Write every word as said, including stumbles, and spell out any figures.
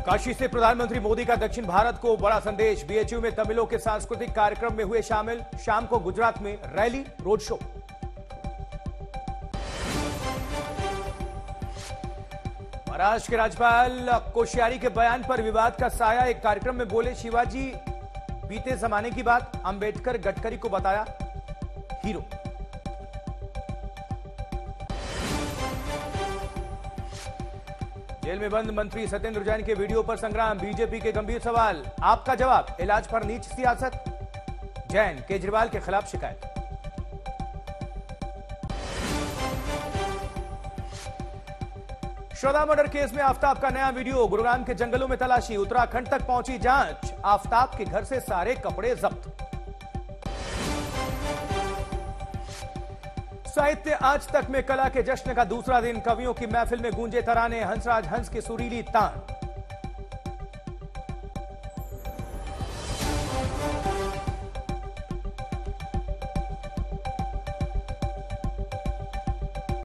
काशी से प्रधानमंत्री मोदी का दक्षिण भारत को बड़ा संदेश। बीएचयू में तमिलों के सांस्कृतिक कार्यक्रम में हुए शामिल। शाम को गुजरात में रैली, रोड शो। महाराष्ट्र के राज्यपाल कोश्यारी के बयान पर विवाद का साया। एक कार्यक्रम में बोले शिवाजी बीते जमाने की बात, अंबेडकर गडकरी को बताया हीरो। जेल में बंद मंत्री सत्येंद्र जैन के वीडियो पर संग्राम। बीजेपी के गंभीर सवाल, आपका जवाब, इलाज पर नीच सियासत। जैन केजरीवाल के खिलाफ शिकायत। श्रद्धा मर्डर केस में आफताब का नया वीडियो। गुरुग्राम के जंगलों में तलाशी, उत्तराखंड तक पहुंची जांच। आफताब के घर से सारे कपड़े जब्त। साहित्य आज तक में कला के जश्न का दूसरा दिन। कवियों की महफिल में गूंजे तराने। हंसराज हंस की सुरीली तान।